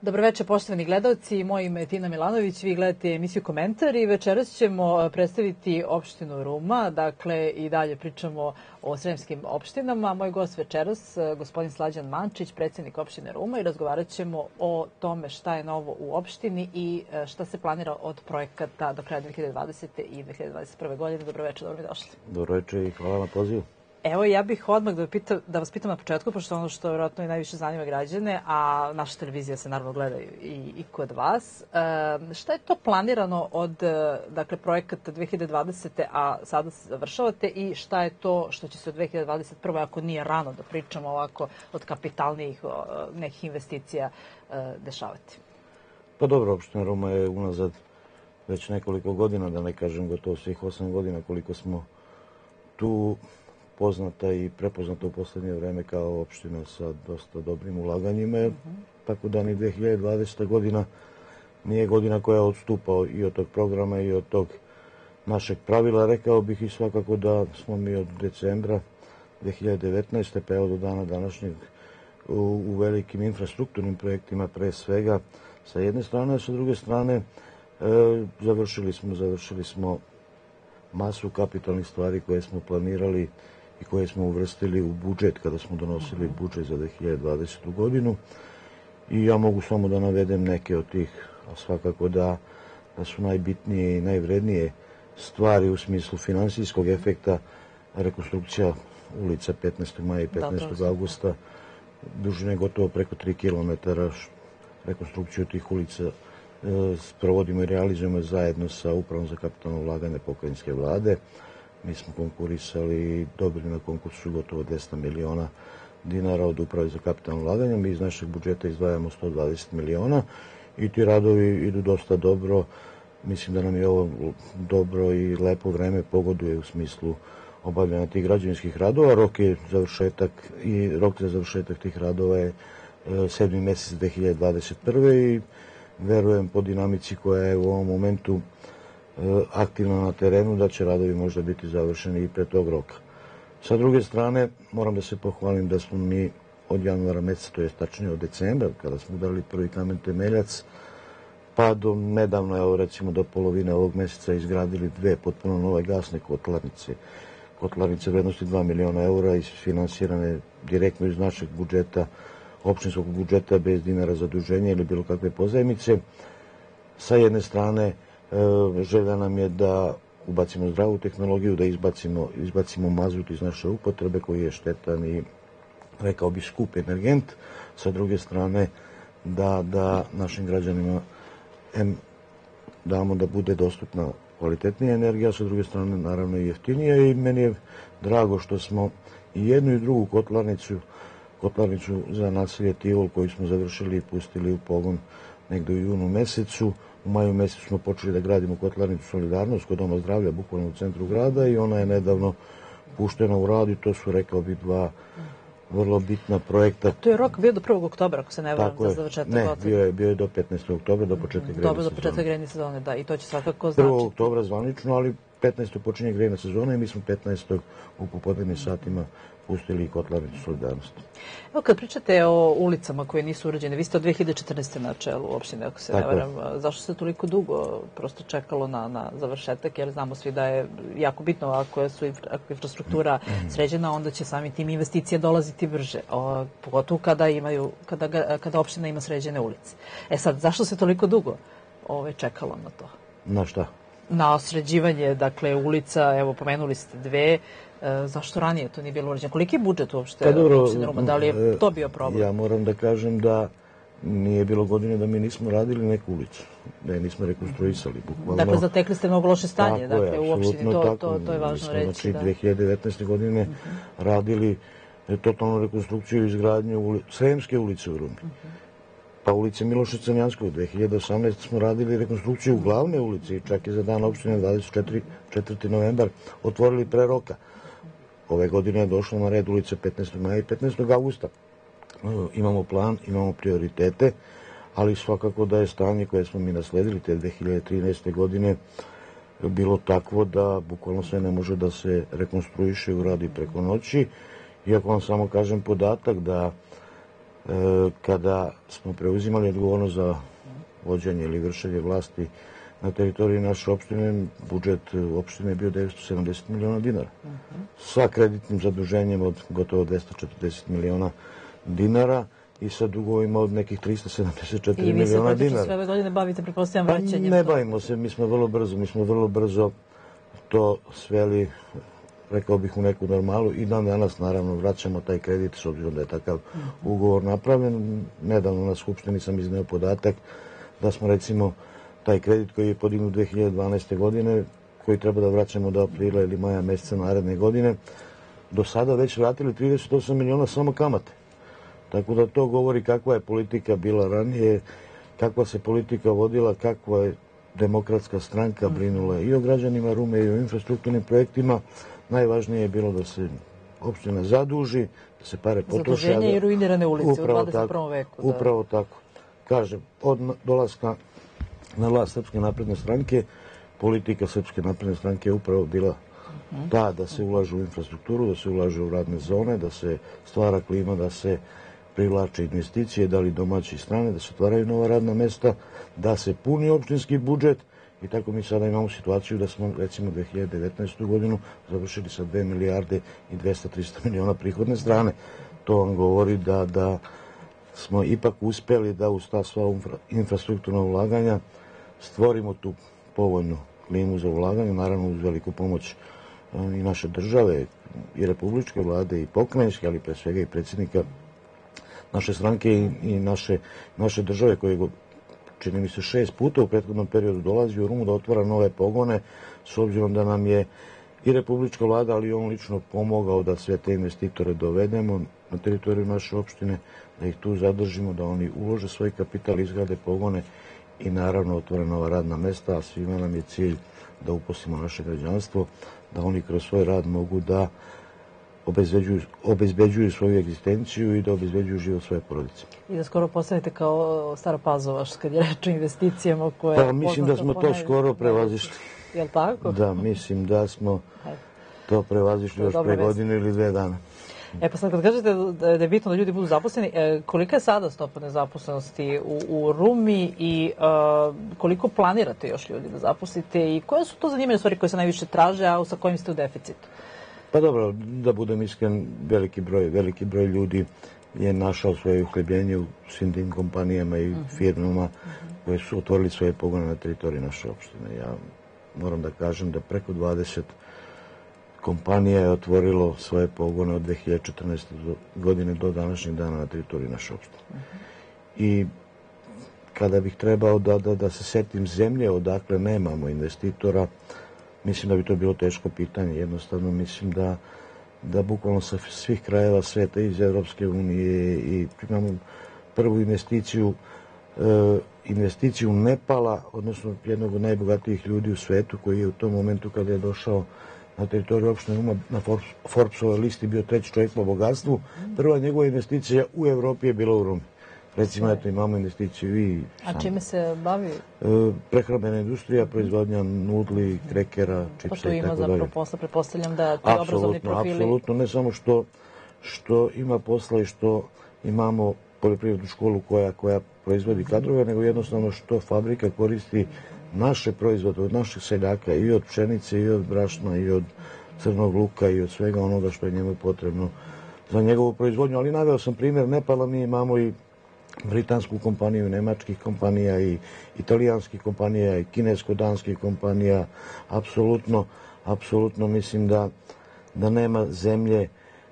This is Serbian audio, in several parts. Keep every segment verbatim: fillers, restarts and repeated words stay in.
Dobroveče, poštovani gledalci. Moje ime je Tina Milanović, vi gledate emisiju Komentar i večeras ćemo predstaviti opštinu Ruma, dakle i dalje pričamo o sremskim opštinama. Moj gost večeras, gospodin Slađan Mančić, predsjednik opštine Ruma, i razgovarat ćemo o tome šta je novo u opštini i šta se planira od projekata do kraja dve hiljade dvadesete. i dve hiljade dvadeset prve. godine. Dobroveče, dobro mi došli. Dobroveče i hvala na pozivu. Evo, ja bih odmah da, pita, da vas pitam na početku, pošto ono što vjerojatno i najviše zanima građane, a naša televizija se naravno gleda i, i kod vas. E, šta je to planirano od dakle, projekata dve hiljade dvadesete. a sada se završavate, i šta je to što će se od dve hiljade dvadeset prve. ako nije rano da pričamo ovako od kapitalnijih nekih investicija e, dešavati? Pa dobro, opština Ruma je unazad već nekoliko godina, da ne kažem gotovo svih osam godina koliko smo tu, poznata i prepoznata u poslednje vreme kao opština sa dosta dobrim ulaganjima, mm -hmm. tako da ni dve hiljade dvadeseta. godina nije godina koja odstupa i od tog programa i od tog našeg pravila. Rekao bih i svakako da smo mi od decembra dve hiljade devetnaeste. pa evo do dana današnjeg u, u velikim infrastrukturnim projektima, pre svega sa jedne strane, a sa druge strane e, završili smo, završili smo masu kapitalnih stvari koje smo planirali i koje smo uvrstili u budžet kada smo donosili budžet za dve hiljade dvadesetu. godinu. I ja mogu samo da navedem neke od tih, a svakako da, da su najbitnije i najvrednije stvari u smislu finansijskog efekta rekonstrukcija ulica petnaestog maja i petnaestog augusta, dužine gotovo preko tri kilometara. Rekonstrukciju tih ulica e, provodimo i realizujemo zajedno sa Upravom za kapitalno ulaganje pokrajinske vlade. Mi smo konkurisali i dobili na konkursu gotovo dvesta miliona dinara od Uprave za kapitalno ulaganje. Mi iz našeg budžeta izdvajamo sto dvadeset miliona i ti radovi idu dosta dobro. Mislim da nam je ovo dobro i lepo vreme pogoduje u smislu obavljanja tih građevinskih radova. Rok je završetak i rok za završetak tih radova je sedmi mesec dve hiljade dvadeset prve. i verujem po dinamici koja je u ovom momentu aktivno na terenu da će radovi možda biti završeni i pre tog roka. Sa druge strane, moram da se pohvalim da smo mi od januara meseca, to je tačnije od decembra, kada smo udarili prvi kamen temeljac, pa do nedavno, evo recimo do polovine ovog meseca, izgradili dve potpuno nove gasne kotlarnice. Kotlarnice vrednosti dva miliona eura, isfinansirane direktno iz našeg budžeta, opštinskog budžeta, bez dinara zaduženja ili bilo kakve pozajmice. Sa jedne strane, želja nam je da ubacimo zdravu tehnologiju, da izbacimo, izbacimo mazut iz naše upotrebe koji je štetan i, rekao bi, skup energent. Sa druge strane, da, da našim građanima em, damo da bude dostupna kvalitetnija energija, sa druge strane naravno i jeftinija, i meni je drago što smo i jednu i drugu kotlarnicu, kotlarnicu za naselje Tivol koju smo završili i pustili u pogon negde u junu mesecu. U maju mesecu smo počeli da gradimo kotlarnicu Solidarnost kod Doma zdravlja, bukvalno u centru grada, i ona je nedavno puštena u rad i to su, rekao bi, dva vrlo bitna projekta. To je rok bio do prvog oktobra, ako se ne varam, za završetak godine. Ne, bio je, bio je do petnaestog oktobra, do početka grejne sezone. Dobro, do početka grejne sezone, da, i to će svakako značiti. prvog oktobra zvanično, ali petnaestog počinje grejna sezona i mi smo petnaestog u popodnevnim satima pustili i kotlarnicu Solidarnosti. Evo, kad pričate o ulicama koje nisu urađene, vi ste od dve hiljade četrnaeste. na čelu opštine, ako se ne varam. Zašto se toliko dugo prosto čekalo na, na završetak? Jer znamo svi da je jako bitno, ako, su infra, ako je infrastruktura sređena, onda će sami tim investicije dolaziti brže. O, pogotovo kada, imaju, kada, kada opština ima sređene ulice. E sad, zašto se toliko dugo ove, čekalo na to? Na šta? Na sređivanje, dakle, ulica, evo, pomenuli ste dve. E, zašto ranije to nije bilo urađeno? Koliki je budžet uopšte pa dobro, opštine Ruma? Da li je to bio problem? Ja moram da kažem da nije bilo godine da mi nismo radili neku ulicu, da je nismo rekonstruisali. Bukvalno. Dakle, zatekli ste mnogo loše stanje, tako dakle, je, u opštini, to, to, to je važno mi smo, reći. Znači, da. dve hiljade devetnaeste. godine uh-huh. radili totalnu rekonstrukciju i izgradnju uli, Sremske ulice u Rumi. Uh-huh. Pa ulice Miloša Crnjanskog. dve hiljade osamnaeste. smo radili rekonstrukciju glavne ulice i čak i za dan opštine dvadeset četvrti novembar otvorili pre roka. Ove godine je došlo na red ulice petnaestog maja i petnaestog augusta. Imamo plan, imamo prioritete, ali svakako da je stanje koje smo mi nasledili te dve hiljade trinaeste. godine bilo takvo da bukvalno sve ne može da se rekonstruiše i uradi preko noći. Iako vam samo kažem podatak da kada smo preuzimali odgovornost za vođenje ili vršenje vlasti na teritoriji naše opštine, budžet opštine je bio devetsto sedamdeset miliona dinara. Sa kreditnim zaduženjem od gotovo dvesta četrdeset miliona dinara i sa dugovima od nekih trista sedamdeset četiri miliona dinara. I vi se praktično sve ove godine bavite, pretpostavljam, vraćanjem? Ne bavimo se, mi smo vrlo brzo, mi smo vrlo brzo to sveli, rekao bih, u neku normalu i dan danas naravno vraćamo taj kredit s obzirom da je takav ugovor napravljen. Nedavno na Skupštini sam izneo podatak da smo recimo taj kredit koji je podignut dve hiljade dvanaeste. godine, koji treba da vraćamo do aprila ili maja meseca naredne godine, do sada već vratili trideset osam miliona samo kamate. Tako da to govori kakva je politika bila ranije, kakva se politika vodila, kakva je Demokratska stranka brinula i o građanima Rume i o infrastrukturnim projektima. Najvažnije je bilo da se opština zaduži, da se pare potroše. Zaduženje i ruinirane ulice u dvadeset prvom veku. Upravo tako. Kažem, od dolaska na vlast Srpske napredne stranke, politika Srpske napredne stranke je upravo bila ta da se ulaže u infrastrukturu, da se ulaže u radne zone, da se stvara klima, da se privlače investicije, da li domaće i strane, da se otvaraju nova radna mesta, da se puni opštinski budžet i tako mi sada imamo situaciju da smo recimo dve hiljade devetnaestu. godinu završili sa dve milijarde i dvesta do trista miliona prihodne strane. To vam govori da, da smo ipak uspeli da uz ta sva infrastrukturna ulaganja stvorimo tu povoljnu klimu za ulaganje, naravno uz veliku pomoć i naše države, i republičke vlade, i pokrajinske, ali pre svega i predsjednika naše stranke i, i naše, naše države koje čini mi se šest puta u prethodnom periodu dolazi u Rumu da otvara nove pogone, s obzirom da nam je i republička vlada, ali i on lično pomogao da sve te investitore dovedemo na teritoriju naše opštine, da ih tu zadržimo, da oni ulože svoj kapital, izgrade pogone i naravno otvore nova radna mesta, a svima nam je cilj da uposlimo naše građanstvo, da oni kroz svoj rad mogu da obezbeđuju, obezbeđuju svoju egzistenciju i da obezbeđuju život svoje porodice. I da skoro postanete kao Stara Pazova, kad je reč o investicijama koje... Pa mislim da smo to skoro prevazišli. Je li tako? Da, mislim da smo to prevazišli još pre godinu ili dve dana. E pa sad kad kažete da je bitno da ljudi budu zaposleni, kolika je sada stopa nezaposlenosti u, u Rumi i uh, koliko planirate još ljudi da zaposlite i koje su to zanimljive stvari koje se najviše traže, a sa kojim ste u deficitu? Pa dobro, da budem iskren, veliki broj, veliki broj ljudi je našao svoje uhlebljenje u svim tim kompanijama i firmama koje su otvorili svoje pogone na teritoriji naše opštine. Ja moram da kažem da preko dvadeset kompanija je otvorilo svoje pogone od dve hiljade četrnaeste. godine do današnjeg dana na teritoriji naše opštine. I kada bih trebao da, da, da se setim zemlje odakle nemamo investitora, mislim da bi to bilo teško pitanje. Jednostavno mislim da, da bukvalno sa svih krajeva sveta iz Evropske unije i imamo prvu investiciju, e, investiciju Nepala, odnosno jednog od najbogatijih ljudi u svetu koji je u tom momentu kada je došao na teritoriju opštine Ruma na Forbesovoj listi bio treći čovjek po bogatstvu. Prva njegova investicija u Evropi je bila u Rumi. Recimo, eto, imamo investiciju i... A čime se bavi? Prehrambena industrija, proizvodnja nudli, krekera, čipsa i tako dalje. Pa tu ima zapravo posla, pretpostavljam da ti obrazovni profili... Apsolutno, ne samo što, što ima posla i što imamo poljoprivrednu školu koja, koja proizvodi kadrove, nego jednostavno što fabrika koristi naše proizvode od naših seljaka i od pšenice i od brašna i od crnog luka i od svega onoga što je njemu potrebno za njegovu proizvodnju. Ali naveo sam primjer Nepala, mi imamo i britansku kompaniju, nemačkih kompanija i italijanskih kompanija i kinesko-danskih kompanija. Apsolutno, apsolutno mislim da, da nema zemlje e,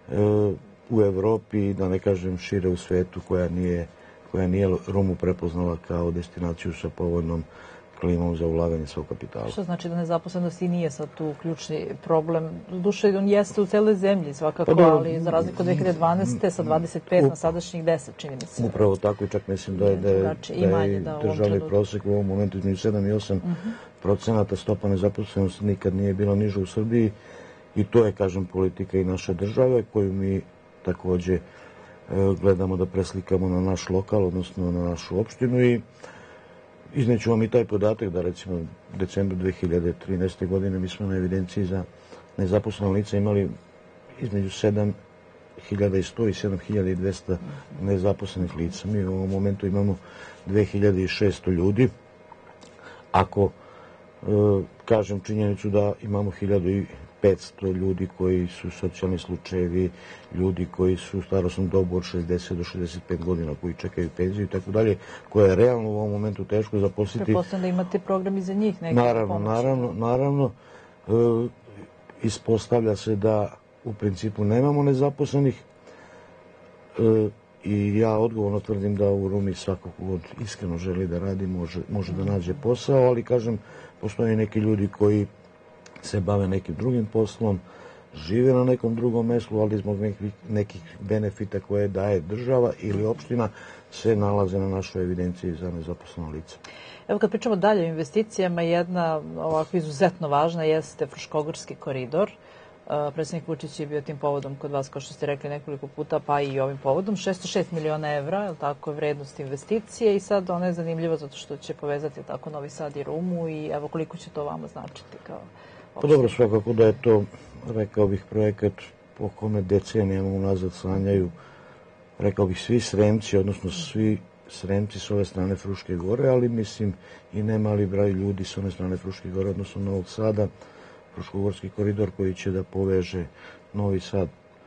u Evropi, da ne kažem šire u svetu, koja nije, koja nije Rumu prepoznala kao destinaciju sa povoljnom klimom za ulaganje svog kapitala. Što znači da nezaposlenost i nije sad tu ključni problem? Duše, on jeste u celoj zemlji svakako, pa, ali za razliku od dve hiljade dvanaeste. sa dvadeset pet na sadašnjih deset, čini mi se. Upravo tako i čak mislim da je, da je, da je državni prosek u ovom momentu između sedam i osam procenata stopa nezaposlenosti nikad nije bila niža u Srbiji i to je, kažem, politika i naše države koju mi takođe gledamo da preslikamo na naš lokal, odnosno na našu opštinu i izneću vam i taj podatak da recimo u decembru dve hiljade trinaeste. godine mi smo na evidenciji za nezaposlena lica imali između sedam hiljada sto i sedam hiljada dvesta nezaposlenih lica. Mi u ovom momentu imamo dve hiljade šesto ljudi. Ako e, kažem činjenicu da imamo hiljadu petsto ljudi koji su socijalni slučajevi, ljudi koji su u starosnom dobu od šezdeset do šezdeset pet godina, koji čekaju penziju i tako dalje, koje je realno u ovom momentu teško zaposliti. Pretpostavljam da imate program i za njih neke naravno, pomoći. Naravno, naravno. E, ispostavlja se da u principu nemamo nezaposlenih e, i ja odgovorno tvrdim da u Rumi svako kod iskreno želi da radi, može, može da nađe posao, ali kažem, postoje neki ljudi koji se bave nekim drugim poslom, žive na nekom drugom mestu, ali zbog nekih, nekih benefita koje daje država ili opština se nalaze na našoj evidenciji za nezaposleno lice. Evo kad pričamo dalje o investicijama, jedna ovako izuzetno važna jeste Fruškogorski koridor. Predsjednik Vučić je bio tim povodom kod vas, kao što ste rekli nekoliko puta, pa i ovim povodom. šesto šest miliona evra, je li tako, vrednost investicije i sad ona je zanimljiva zato što će povezati tako Novi Sad i Rumu i evo koliko će to vama značiti kao opština. Pa dobro, svakako da je to, rekao bih, projekat po kome decenijama unazad sanjaju, rekao bih, svi Sremci, odnosno svi Sremci s ove strane Fruške gore, ali mislim i nemali broj ljudi s one strane Fruške gore, odnosno Novog Sada, Fruškogorski koridor koji će da poveže Novi Sad,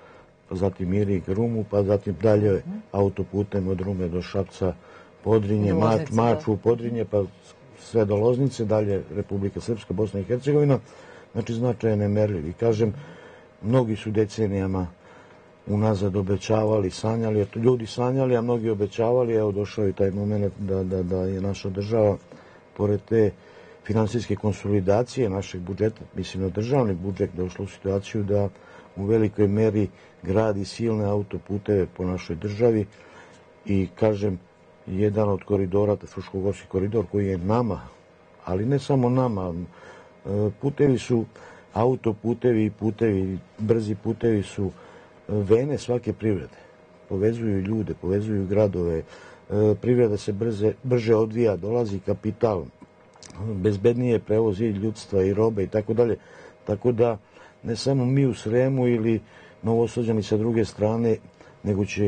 pa zatim Irig, Rumu, pa zatim dalje autoputem od Rume do Šapca, Podrinje, Mač, Mačvu, Podrinje, pa sve do Loznice, dalje Republika Srpska, Bosna i Hercegovina. Znači, značaj je nemerljiv. I kažem, mnogi su decenijama unazad obećavali, sanjali, ljudi sanjali, a mnogi obećavali. Evo, došao je taj moment da, da, da je naša država, pored te finansijske konsolidacije našeg budžeta, mislim na državni budžet, došla u situaciju da u velikoj meri gradi silne autoputeve po našoj državi i, kažem, jedan od koridora, Fruškogorski koridor, koji je nama, ali ne samo nama, putevi su, autoputevi i putevi, brzi putevi su vene svake privrede. Povezuju ljude, povezuju gradove, privreda se brze, brže odvija, dolazi kapital, bezbednije prevozi ljudstva i robe i tako dalje. Tako da ne samo mi u Sremu ili Novosađani sa druge strane, nego će e,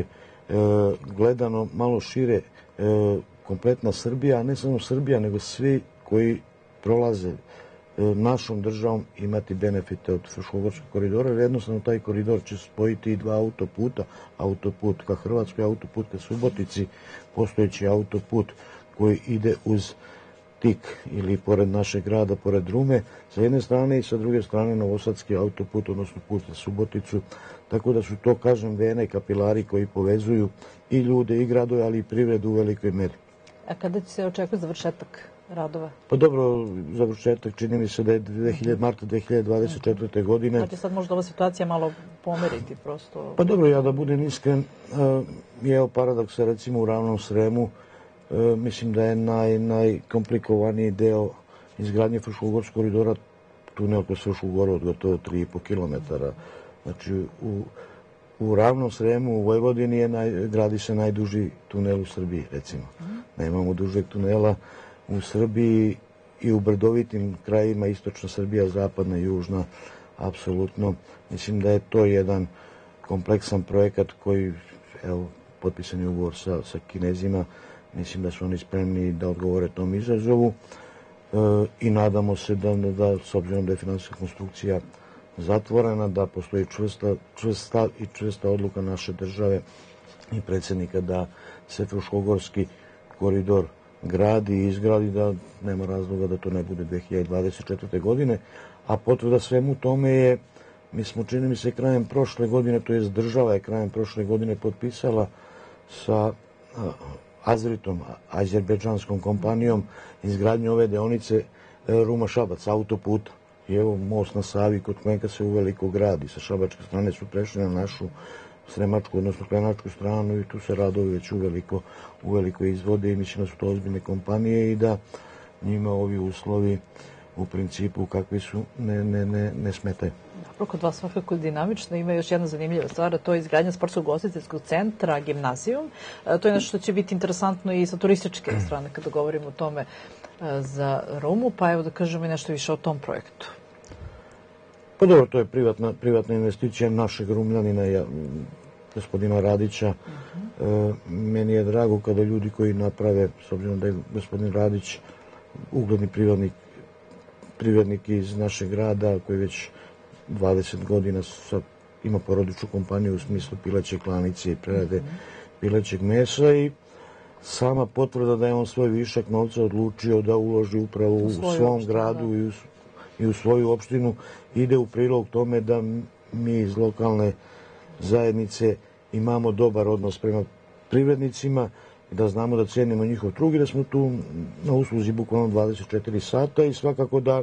gledano malo šire e, kompletna Srbija, a ne samo Srbija, nego svi koji prolaze e, našom državom imati benefite od Fruškogorskog koridora, jer jednostavno taj koridor će spojiti i dva autoputa, autoput ka Hrvatskoj, autoput ka Subotici, postojeći autoput koji ide uz Tik ili pored našeg grada, pored Rume, sa jedne strane i sa druge strane Novosadski autoput, odnosno put za Suboticu. Tako da su to, kažem, vene kapilari koji povezuju i ljude i gradove, ali i privredu u velikoj meri. A kada će se očekuje završetak radova? Pa dobro, završetak čini mi se da je marta dve hiljade dvadeset četvrte. godine. Znači sad možda ova situacija malo pomeriti prosto? Pa dobro, ja da budem iskren, je paradoksa recimo u Ravnom Sremu. E, mislim da je naj, najkomplikovaniji deo izgradnje Fruškogorskog koridora tunel kroz Frušku goru od gotovo tri i po kilometara. Znači, u, u Ravnom Sremu, u Vojvodini je naj, gradi se najduži tunel u Srbiji, recimo. Nemamo dužeg tunela u Srbiji i u brdovitim krajima, istočna Srbija, zapadna, južna, apsolutno. Mislim da je to jedan kompleksan projekat koji, evo, potpisan je ugovor sa, sa Kinezima. Mislim da su oni spremni da odgovore tom izazovu e, i nadamo se da, da, s obzirom da je finansijska konstrukcija zatvorena, da postoji čvrsta, čvrsta i čvrsta odluka naše države i predsjednika da se Fruškogorski koridor gradi i izgradi, da nema razloga da to ne bude dve hiljade dvadeset četvrte. godine, a potvrda svemu tome je, mi smo, čini mi se, krajem prošle godine, to jest država je krajem prošle godine potpisala sa a, Azritom, azerbejdžanskom kompanijom, izgradnju ove deonice Ruma-Šabac, autoputa. I evo most na Savi kod Kmenka se uveliko gradi. Sa šabačke strane su prešli na našu sremačku, odnosno klenačku stranu i tu se radovi već uveliko, uveliko izvode i mislim da su to ozbiljne kompanije i da njima ovi uslovi u principu kakvi su ne, ne, ne, ne smetaju. Dobro, kod vas svakako dinamično. Ima još jedna zanimljiva stvar, a to je izgradnja sportskog ugostiteljskog centra, gimnazijum. To je nešto što će biti interesantno i sa turističke strane kada govorimo o tome za Rumu, pa evo da kažemo i nešto više o tom projektu. Pa dobro, to je privatna, privatna investicija našeg Rumljanina. Ja, gospodina Radića. Meni je drago kada ljudi koji naprave, s obzirom da je gospodin Radić ugledni privrednik, privrednik iz našeg grada koji već dvadeset godina ima porodičnu kompaniju u smislu pileće klanice i prerade pilećeg mesa i sama potvrda da je on svoj višak novca odlučio da uloži upravo u svom gradu i u, i u svoju opštinu ide u prilog tome da mi iz lokalne zajednice imamo dobar odnos prema privrednicima, da znamo da cenimo njihov trud i da smo tu na usluzi bukvalno dvadeset četiri sata i svakako da,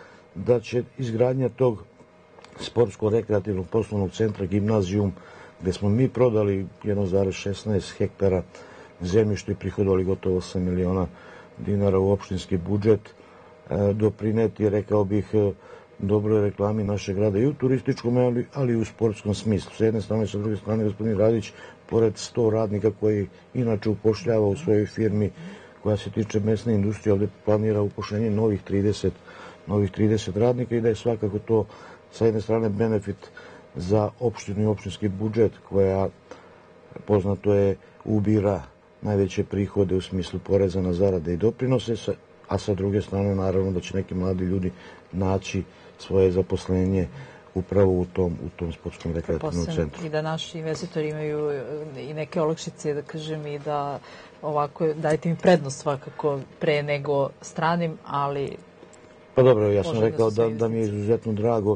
da će izgradnja tog sportsko-rekreativnog poslovnog centra Gimnazijum, gde smo mi prodali jedan zarez šesnaest hektara zemljište i prihodovali gotovo osam miliona dinara u opštinski budžet, doprineti, rekao bih, dobroj reklami našeg grada i u turističkom, ali, ali i u sportskom smislu. Sa jedne strane, sa druge strane, gospodin Radić, pored sto radnika koji inače upošljava u svojoj firmi koja se tiče mesne industrije, ovde planira upošljenje novih trideset, novih trideset radnika i da je svakako to sa jedne strane benefit za opštinu i opštinski budžet koja, poznato je, ubira najveće prihode u smislu poreza na zarade i doprinose, a sa druge strane naravno da će neki mladi ljudi naći svoje zaposlenje upravo u tom, u tom sportskom rekreativnom centru. I da naši investitori imaju i neke olakšice, da kažem, i da ovako dajte mi prednost svakako pre nego stranim, ali... Pa dobro, ja sam rekao da, da mi je izuzetno drago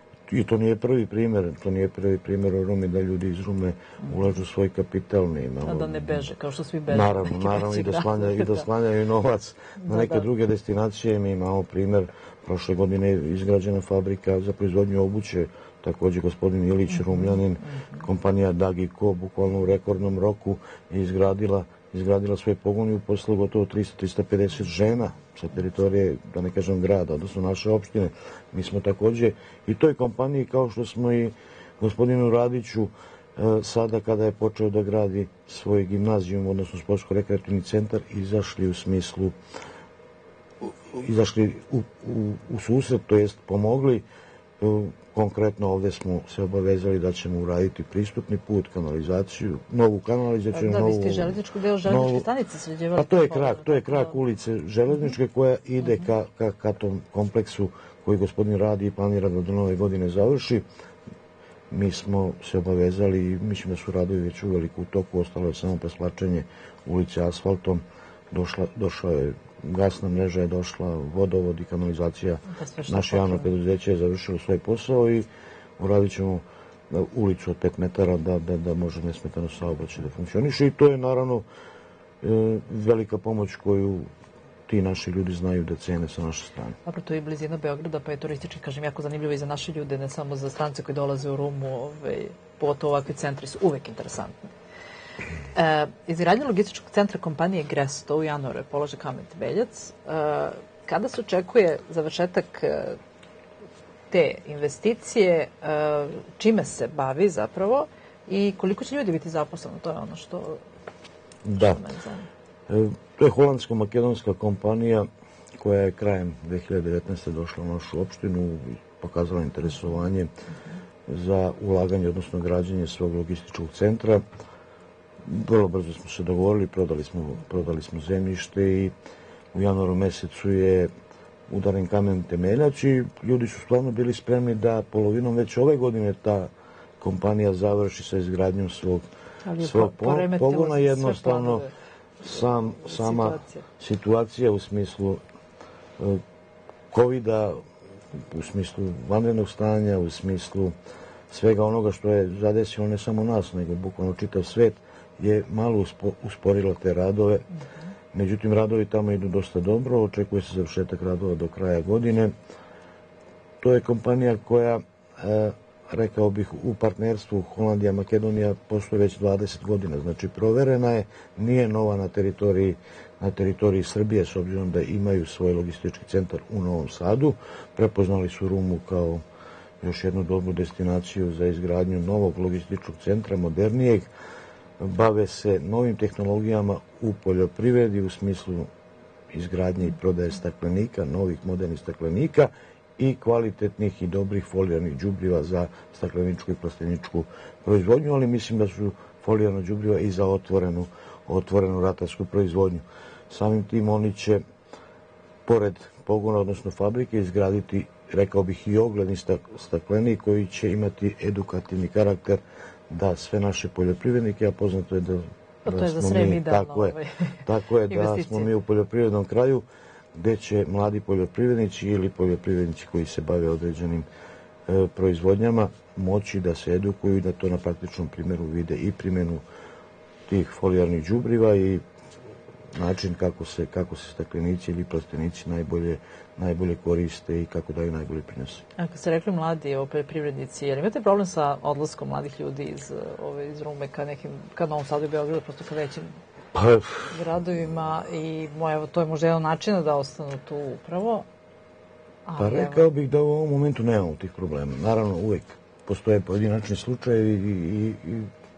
i to nije prvi primjer, to nije prvi primjer u Rumi da ljudi iz Rume ulažu svoj kapital. A da ne beže, kao što svi beže. Naravno, naravno i da slanjaju, i da slanjaju novac na neke druge destinacije. Mi imamo primjer, prošle godine izgrađena fabrika za proizvodnju obuće, također gospodin Ilić, Rumljanin, kompanija Dagi Ko, bukvalno u rekordnom roku je izgradila, izgradila svoje pogon i uposlila gotovo trista do trista pedeset žena sa teritorije, da ne kažem grada, odnosno naše opštine. Mi smo također i toj kompaniji, kao što smo i gospodinu Radiću, sada kada je počeo da gradi svoj gimnazijum, odnosno sportsko-rekreativni centar, izašli u smislu, izašli u, u, u susret, to jest pomogli. Konkretno ovdje smo se obavezali da ćemo uraditi pristupni put, kanalizaciju, novu kanalizaciju. Da, vi ste železničku deo železničke stanice sređevali. Pa to je krak, to je krak ulice železničke koja ide ka, ka, ka tom kompleksu koji gospodin radi i planira da do nove godine završi. Mi smo se obavezali i mislim da su radovi već uveliko u toku, ostalo je samo preslačenje ulice asfaltom, došla, došla je gasna mreža, je došla, vodovod i kanalizacija. Naše javno preduzeće je završilo svoj posao i uradit ćemo ulicu od pet metara da, da, da može nesmetano saobraćaj da funkcioniše i to je naravno e, velika pomoć koju ti naši ljudi znaju da cene sa naše strane. Dobro, to je blizina Beograda, pa je turistički, kažem, jako zanimljivo i za naše ljude, ne samo za strance koji dolaze u Rumu, ovaj, pogotovo ovakvi centri su uvek interesantni. E, izgradnja logističkog centra kompanije Gresto u januaru je položen kamen temeljac. E, kada se očekuje završetak te investicije, e, čime se bavi zapravo i koliko će ljudi biti zaposleno? To je ono što... Da. E, to je holandsko-makedonska kompanija koja je krajem dve hiljade devetnaeste. došla u našu opštinu i pokazala interesovanje za ulaganje, odnosno građenje svog logističkog centra. Vrlo brzo smo se dogovorili, prodali smo, prodali smo zemljište i u januaru mesecu je udaren kamen temeljac i ljudi su stvarno bili spremni da polovinom već ove godine ta kompanija završi sa izgradnjom svog, svog pogona. Jednostavno sam, sama situacija. situacija u smislu kovida, u smislu vanrednog stanja, u smislu svega onoga što je zadesilo ne samo nas, nego bukvalno čitav svet, je malo usporilo te radove. Međutim, radovi tamo idu dosta dobro, očekuje se završetak radova do kraja godine. To je kompanija koja, e, rekao bih, u partnerstvu Holandija-Makedonija postoje već dvadeset godina. Znači, proverena je, nije nova na teritoriji, na teritoriji Srbije, s obzirom da imaju svoj logistički centar u Novom Sadu. Prepoznali su Rumu kao još jednu dobru destinaciju za izgradnju novog logističkog centra, modernijeg. Bave se novim tehnologijama u poljoprivredi u smislu izgradnje i prodaje staklenika, novih modernih staklenika i kvalitetnih i dobrih folijarnih đubriva za stakleničku i plasteničku proizvodnju, ali mislim da su folijarna đubriva i za otvorenu, otvorenu ratarsku proizvodnju. Samim tim oni će, pored pogona, odnosno fabrike, izgraditi, rekao bih, i ogledni stakleni koji će imati edukativni karakter da sve naše poljoprivrednike, a poznato je da, pa to da je za smo Srem mi, idealno, tako je, ovaj, tako je da smo mi u poljoprivrednom kraju, gde će mladi poljoprivrednici ili poljoprivrednici koji se bave određenim e, proizvodnjama moći da se edukuju i da to na praktičnom primjeru vide i primjenu tih folijarnih đubriva i način kako se, kako se staklenici ili plastenici najbolje, najbolje koriste i kako daju najbolje prinose. Ako ste rekli mladi poljoprivrednici, jer imate problem sa odlaskom mladih ljudi iz, ove, iz Rume ka nekim, ka Novom Sadu i Beogradu, prosto ka većim pa, gradovima i evo, to je možda jedan način da ostanu tu upravo? Ali, pa rekao bih da u ovom momentu nemamo tih problema. Naravno, uvek postoje pojedinačni slučajevi i, i, i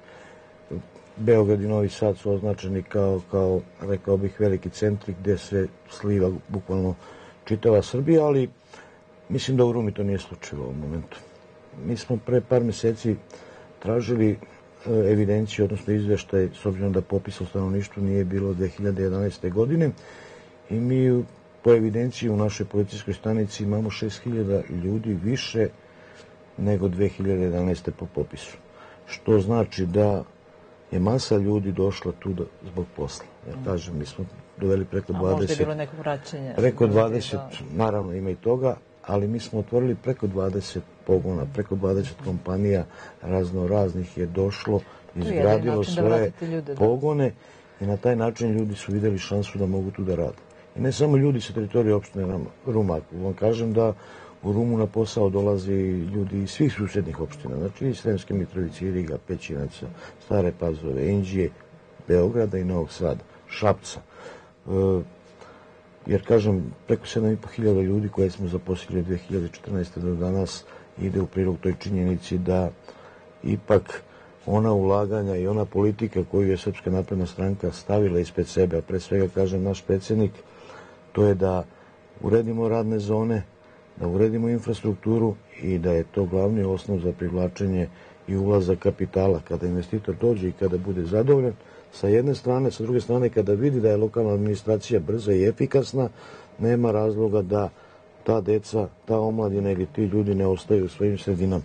Beograd i Novi Sad su označeni kao, kao, rekao bih, veliki centri gde se sliva bukvalno čitava Srbija, ali mislim da u Rumi to nije slučaj u ovom momentu. Mi smo pre par meseci tražili evidenciju, odnosno izveštaj, s obzirom da popisa o stanovništvu nije bilo dve hiljade jedanaeste. godine i mi po evidenciji u našoj policijskoj stanici imamo šest hiljada ljudi više nego dve hiljade jedanaeste. po popisu. Što znači da je masa ljudi došla tu da, zbog posla. Ja kažem, mi smo doveli preko dvadeset... A možda je bilo neko vraćanje. Preko dvadeset, naravno ima i toga, ali mi smo otvorili preko dvadeset pogona, preko dvadeset kompanija razno raznih je došlo, izgradilo svoje pogone i na taj način ljudi su videli šansu da mogu tu da rade. I ne samo ljudi sa teritorije opštine Ruma, vam kažem da u Rumu na posao dolaze ljudi iz svih susjednih opština, znači iz Sremske Mitrovice, Iriga, Pećinaca, Stare Pazove, Inđije, Beograda i Novog Sada, Šapca. E, jer, kažem, preko sedam i po hiljada ljudi koje smo zaposlili od dve hiljade četrnaeste. do danas ide u prilog toj činjenici da ipak ona ulaganja i ona politika koju je Srpska napredna stranka stavila ispred sebe, a pre svega, kažem, naš predsjednik, to je da uredimo radne zone, da uredimo infrastrukturu i da je to glavni osnov za privlačenje i ulazak kapitala. Kada investitor dođe i kada bude zadovoljan, sa jedne strane, sa druge strane, kada vidi da je lokalna administracija brza i efikasna, nema razloga da ta deca, ta omladina ili ti ljudi ne ostaju u svojim sredinama.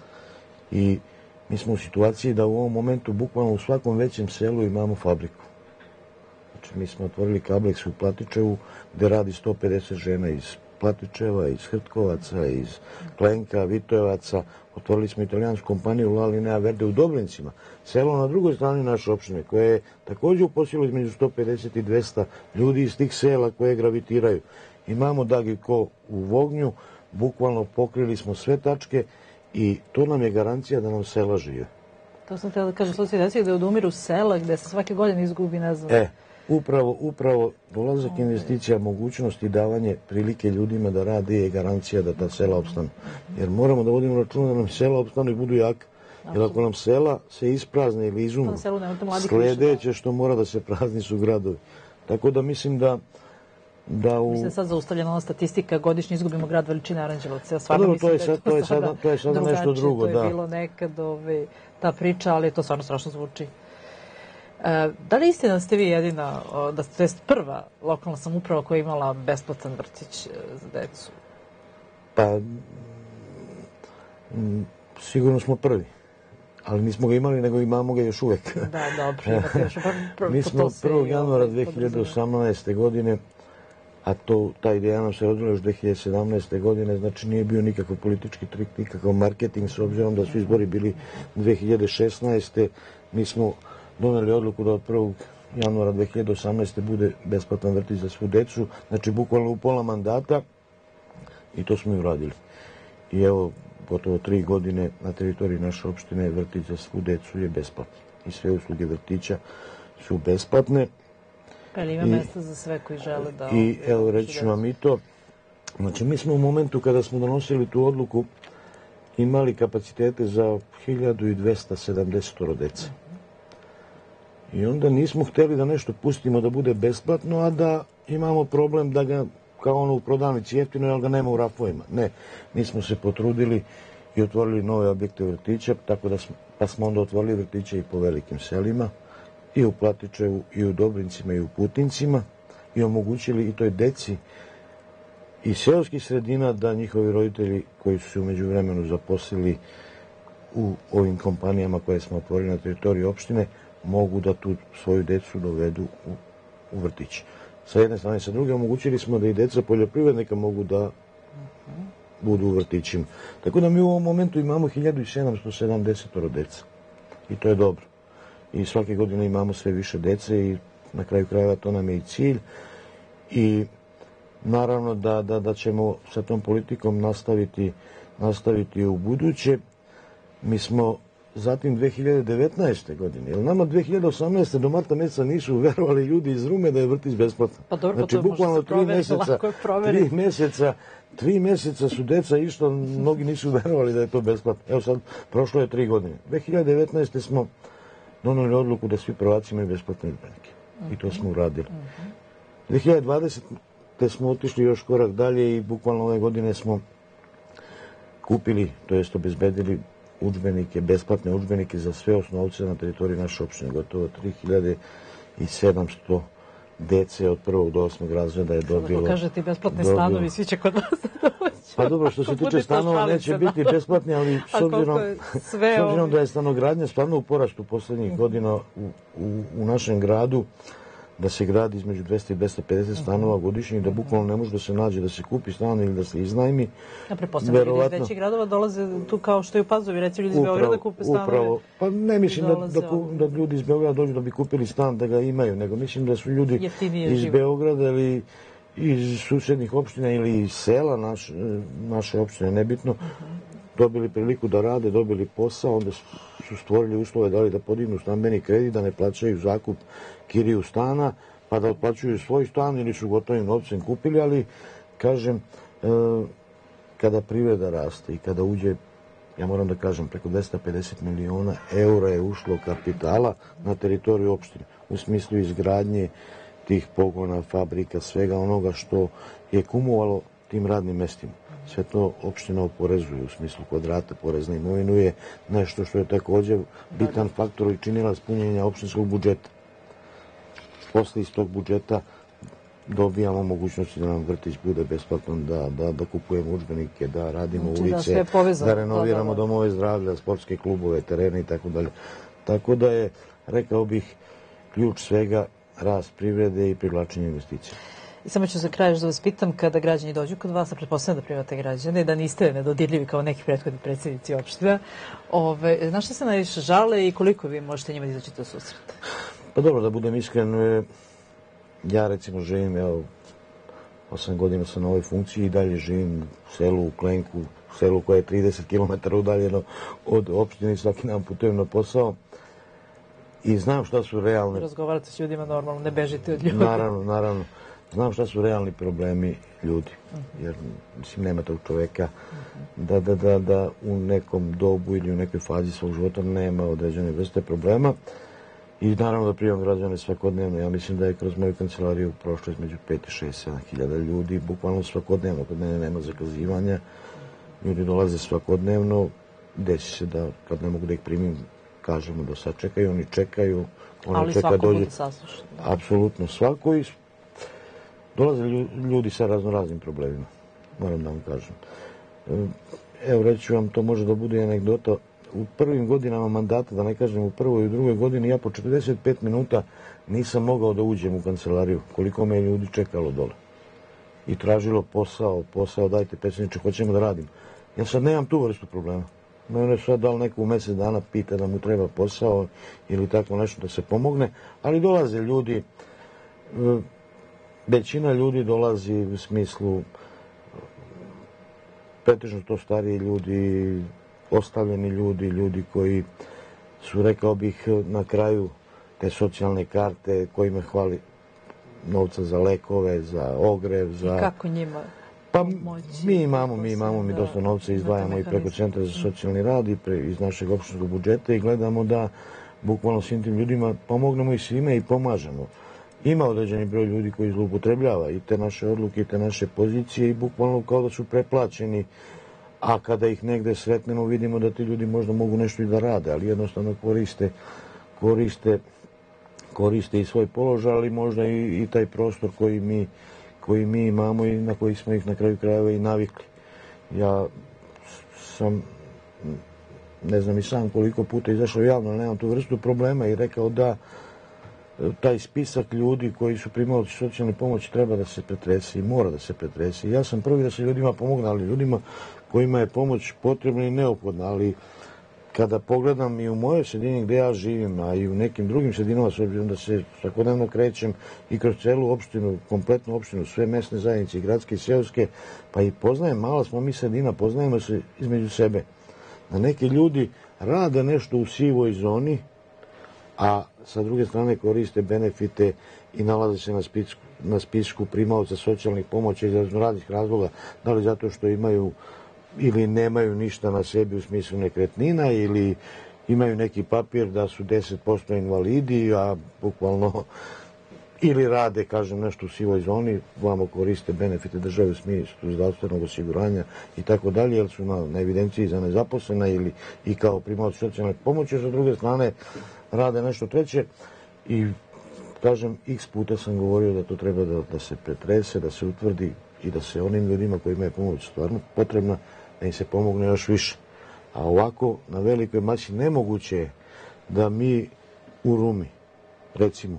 I mi smo u situaciji da u ovom momentu bukvalno u svakom većem selu imamo fabriku. Znači, mi smo otvorili Kableks u Platičevu gde radi sto pedeset žena iz Platičeva, iz Hrtkovaca, iz Klenka, Vitojevaca. Otvorili smo italijansku kompaniju La Linea Verde u Dobrincima. Selo na drugoj strani naše opštine, koje je takođe uposlilo između sto pedeset i dvesta ljudi iz tih sela koje gravitiraju. Imamo Dagiko u Vognju, bukvalno pokrili smo sve tačke i to nam je garancija da nam sela žive. To sam htjela da kažem, slučaj desio da odumiru sela gde se svake godine izgubi, ne znam. E, upravo, upravo dolazak investicija, mogućnost i davanje prilike ljudima da rade je garancija da ta sela opstanu. Jer moramo da vodimo računa da nam sela opstanu i budu jaka. Jer ako nam sela se isprazne ili izumru, sledeće što mora da se prazni su gradovi. Tako da mislim da da u... Mislim da sad zaustavljena ona statistika, godišnje izgubimo grad veličine Aranđelovca. Ja stvarno mislim da je to, to je sada, to je sada nešto drugo. To je bilo nekad ove, ta priča, ali to stvarno strašno zvuči. E, da li istina da ste vi jedina, da ste prva lokalna samouprava koja je imala besplatan vrtić za decu? Pa, m, sigurno smo prvi. Ali nismo ga imali, nego imamo ga još uvek. Da, dobro, imate još prvo. Mi smo prvog januara dve hiljade osamnaeste. godine, a to, ta ideja nam se rodila još dve hiljade sedamnaeste. godine, znači nije bio nikakav politički trik, nikakav marketing, s obzirom da su izbori bili dve hiljade šesnaeste. Mi smo doneli odluku da od prvog januara dve hiljade osamnaeste. bude besplatan vrtić za svu decu, znači bukvalno u pola mandata, i to smo i uradili. I evo, gotovo tri godine na teritoriji naše opštine vrtić za svu decu je besplatno. I sve usluge vrtića su besplatne. Pa li ima mesta za sve koji žele da... I evo, reći ću vam i to. Znači, mi smo u momentu kada smo donosili tu odluku imali kapacitete za hiljadu dvesta sedamdeset dece. I onda nismo hteli da nešto pustimo da bude besplatno, a da imamo problem da ga kao ono u prodavnici jeftino, ali ga nema u rafovima. Ne, mi smo se potrudili i otvorili nove objekte vrtića, tako da smo, pa smo onda otvorili vrtiće i po velikim selima, i u Platičevu, i u Dobrincima, i u Putincima, i omogućili i toj deci iz seoskih sredina da njihovi roditelji koji su se u međuvremenu zaposlili u ovim kompanijama koje smo otvorili na teritoriji opštine mogu da tu svoju decu dovedu u, u vrtić. Sa jedne strane, sa druge omogućili smo da i deca poljoprivrednika mogu da budu u vrtićima. Tako da mi u ovom momentu imamo hiljadu sedamsto sedamdeset deca. I to je dobro. I svake godine imamo sve više dece i na kraju krajeva to nam je i cilj. I naravno da, da, da ćemo sa tom politikom nastaviti, nastaviti u buduće. Mi smo zatim dve hiljade devetnaeste. godine, jer nama dve hiljade osamnaeste. do marta mjeseca nisu verovali ljudi iz Rume da je vrtić besplatan. Pa dobro, znači, to bukvalno tri mjeseca, tri mjeseca, tri mjeseca su deca išla, mnogi nisu verovali da je to besplatno. Evo sad, prošlo je tri godine. dve hiljade devetnaeste. smo doneli odluku da svi prvaci imaju besplatne udžbenike. I to smo uradili. dve hiljade dvadesete. smo otišli još korak dalje i bukvalno ove godine smo kupili, to jest obezbedili udžbenike, besplatne udžbenike za sve osnovce na teritoriji naše opštine. Gotovo tri hiljade sedamsto dece od prvog do osmog razreda je dobilo... Ako kažete besplatne stanovi, svi će kod vas doći. Pa dobro, što se tiče stanova, neće biti besplatni, ali s obzirom, s obzirom da je stanogradnja stvarno u porastu poslednjih godina u, u, u našem gradu, da se gradi između dvesta i dvesta pedeset stanova godišnje i da bukvalno ne može da se nađe da se kupi stan ili da se iznajmi. Ja prepostavljam, ljudi iz većih gradova dolaze tu kao što je u Pazovi, recimo ljudi iz Beograda kupe stanove. Upravo, pa ne mislim da, da, da ljudi iz Beograda dođu da bi kupili stan, da ga imaju, nego mislim da su ljudi Jeftinije iz život. Beograda ili iz susednih opština ili iz sela naš, naše opštine, nebitno, dobili priliku da rade, dobili posao, onda su stvorili uslove da li da podignu stambeni kredit, da ne plaćaju zakup kiriju stana, pa da otplaćuju svoj stan ili su gotovim novcem kupili, ali kažem, kada privreda raste i kada uđe, ja moram da kažem, preko dvesta pedeset miliona eura je ušlo kapitala na teritoriju opštine, u smislu izgradnje tih pogona, fabrika, svega onoga što je kumovalo tim radnim mestima. Sve to opština oporezuje u smislu kvadrata, porez na imovinu je nešto što je također bitan faktor i činila spunjenja opštinskog budžeta. Posle iz tog budžeta dobijamo mogućnosti da nam vrtić bude besplatan, da, da, da kupujemo udžbenike, da radimo znači, ulice, da, da renoviramo da, da, da. domove zdravlja, sportske klubove, terene i tako dalje. Tako da je, rekao bih, ključ svega rast privrede i privlačenje investicija. I samo ću za kraj da vas pitam, kada građani dođu kod vas, a pretpostavljam da primate građane, da niste nedodirljivi kao neki prethodni predsjednici opština, ove, na što se najviše žale i koliko vi možete njima da izađete u susret? Pa dobro, da budem iskren, ja recimo živim, evo, osam godina sam na ovoj funkciji i dalje živim u selu, u Klenku, u selu koje je trideset kilometara udaljeno od opštine i svaki dan putujem na posao. I znam šta su realne... Razgovarate s ljudima normalno, ne bežite od ljudi. Naravno, naravno. Znam šta su realni problemi ljudi, jer mislim nema tog čoveka da, da, da, da u nekom dobu ili u nekoj fazi svog života nema određene vrste problema i naravno da primam građane svakodnevno. Ja mislim da je kroz moju kancelariju prošlo između pet, šest, sedam hiljada ljudi, bukvalno svakodnevno, kod mene nema zakazivanja, ljudi dolaze svakodnevno, desi se da kad ne mogu da ih primim, kažemo da sad čekaju, oni čekaju, oni ali čeka svako dođe. bude saslušan. Apsolutno svako i dolaze ljudi sa razno raznim problemima, moram da vam kažem. Evo, reći ću vam, to može da bude anegdota. U prvim godinama mandata, da ne kažem u prvoj i u drugoj godini, ja po četrdeset pet minuta nisam mogao da uđem u kancelariju, koliko me je ljudi čekalo dole. I tražilo posao, posao, dajte predsjedniče, hoćemo da radimo. Ja sad nemam tu vrstu problema. Mene sad da li neko u mjesec dana pita da mu treba posao ili tako nešto da se pomogne, ali dolaze ljudi, većina ljudi dolazi u smislu pretežno to stariji ljudi, ostavljeni ljudi, ljudi koji su, rekao bih, na kraju te socijalne karte, kojima hvali novca za lekove, za ogrev, za... I kako njima pa mi imamo, mi imamo, mi dosta novca izdvajamo i preko Centra za socijalni rad i pre, iz našeg opštinskog budžeta i gledamo da bukvalno svim tim ljudima pomognemo i svime i pomažemo. ima određeni broj ljudi koji zloupotrebljava i te naše odluke i te naše pozicije i bukvalno kao da su preplaćeni, a kada ih negde sretnemo vidimo da ti ljudi možda mogu nešto i da rade, ali jednostavno koriste, koriste, koriste i svoj položaj, ali možda i, i taj prostor koji mi, koji mi imamo i na koji smo ih na kraju krajeva i navikli. Ja sam, ne znam i sam koliko puta izašao javno, ali nemam tu vrstu problema i rekao da taj spisak ljudi koji su primali socijalne pomoći treba da se pretresi i mora da se pretresi. Ja sam prvi da se ljudima pomogne, ali ljudima kojima je pomoć potrebna i neophodna, ali kada pogledam i u mojoj sredini gde ja živim, a i u nekim drugim sredinama, s obzirom da se svakodnevno krećem i kroz celu opštinu, kompletnu opštinu, sve mesne zajednice, i gradske i seoske, pa i poznajem, mala smo mi sredina, poznajemo se između sebe. Da neki ljudi rade nešto u sivoj zoni, a sa druge strane koriste benefite i nalaze se na spisku, na spisku primaoca socijalnih pomoći iz raznih razloga, da li zato što imaju ili nemaju ništa na sebi u smislu nekretnina ili imaju neki papir da su deset posto invalidi, a bukvalno ili rade, kažem, nešto u sivoj zoni, vamo koriste benefite države u smislu zdravstvenog osiguranja i tako dalje, jer su na, na evidenciji za nezaposlena ili i kao primaoci socijalne pomoći, sa druge strane rade nešto treće i, kažem, x puta sam govorio da to treba da, da se pretrese, da se utvrdi i da se onim ljudima kojima je pomoć stvarno potrebna, da im se pomogne još više. A ovako, na velikoj masi nemoguće je da mi u Rumi, recimo,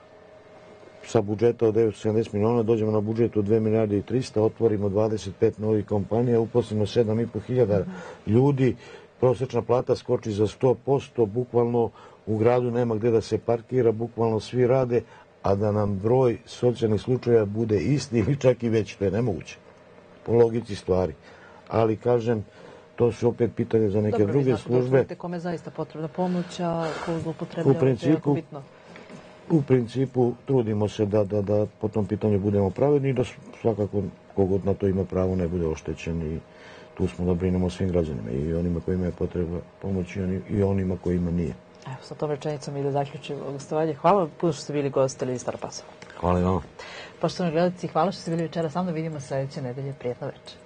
sa budžeta od devetsto sedamdeset miliona dođemo na budžet od dve milijarde i trista, otvorimo dvadeset pet novih kompanija, uposlimo sedam i po hiljada ljudi, prosečna plata skoči za sto posto, bukvalno u gradu nema gde da se parkira, bukvalno svi rade, a da nam broj socijalnih slučaja bude isti ili čak i veći, to je nemoguće, po logici stvari. Ali, kažem, to su opet pitanje za neke Dobro, druge službe. Dobro, kome je zaista potrebna pomoć, a ko zloupotrebljava, to je jako bitno. U principu trudimo se da, da, da po tom pitanju budemo pravedni i da svakako kogod na to ima pravo ne bude oštećen i tu smo da brinemo svim građanima i onima kojima je potrebna pomoć i onima kojima nije. Evo, sa tom rečenicom i da zaključimo gostovanje. Hvala vam puno što ste bili gost televizije Stara Pazova. Hvala i vama. Poštovani gledalci, hvala što ste bili večera sa mnom. Vidimo sledeće nedelje. Prijetno večer.